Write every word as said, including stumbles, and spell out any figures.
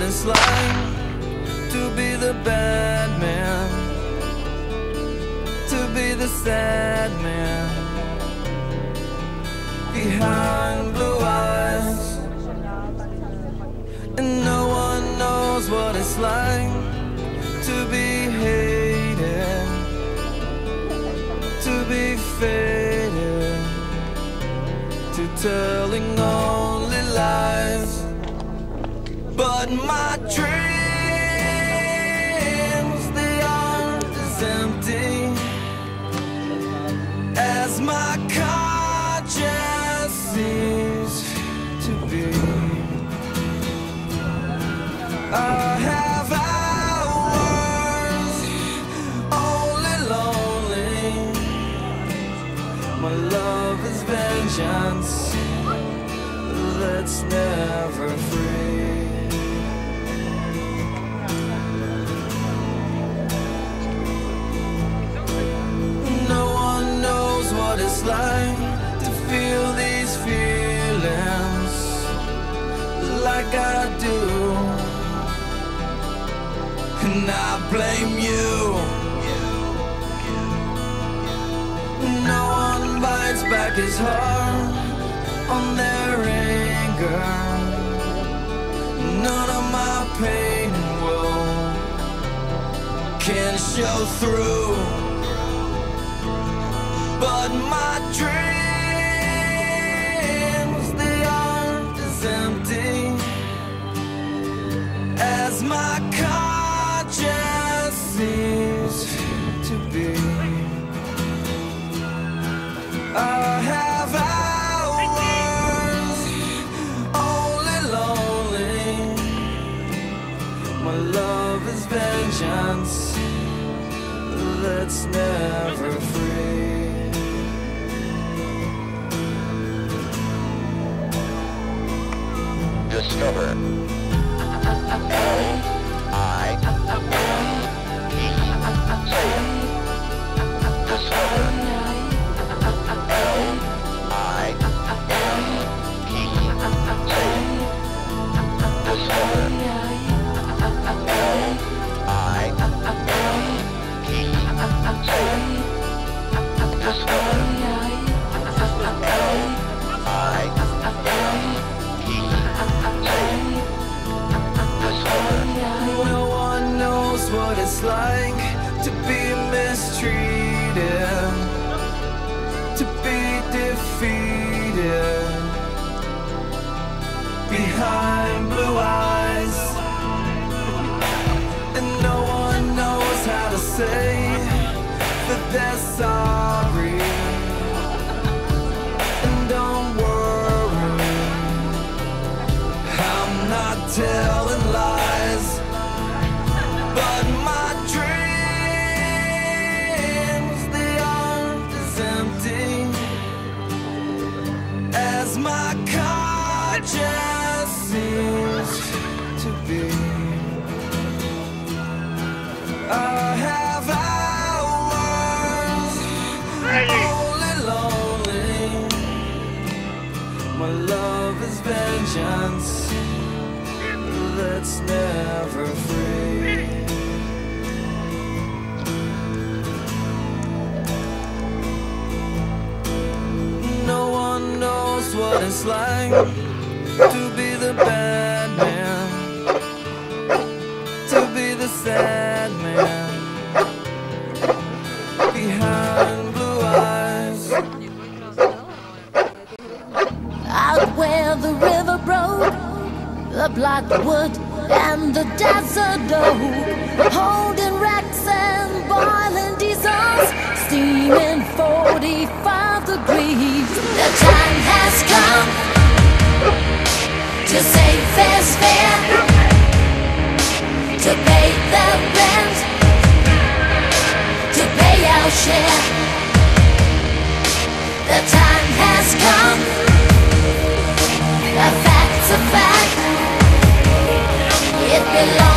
it's like to be the bad man, to be the sad man behind blue eyes. And no one knows what it's like to be hated, to be faded, to telling only lies. But my dreams, they aren't as empty as my conscience seems to be. I have hours only lonely. My love is vengeance that's never free. No one knows what it's like to feel these feelings like I do. And I blame you. No one bites back his heart on their anger. None of my pain and woe can show through. But my dreams, they aren't as empty as my conscience seems to be. I have hours only lonely. My love is vengeance that's never free. Discover. L I M E. Say it. Discover. L I M E. Say it. Discover. L I M E. Say it. Discover. L I No one knows what it's like to be mistreated, to be defeated behind blue eyes. And no one knows how to say that they're sorry. And don't worry, I'm not telling lies. But my dreams, they aren't as empty as my conscience seems to be. I have hours only lonely. My love is vengeance that's never free. No one knows what it's like to be the bad man, to be the sad man behind blue eyes. Out where the river broke, the blackwood and the desert oak, holding wrecks and boiling diesels, steaming forty-five degrees. The time has come to say fair's fair, to pay the rent, to pay our share. The time has come, a fact's a fact, it belongs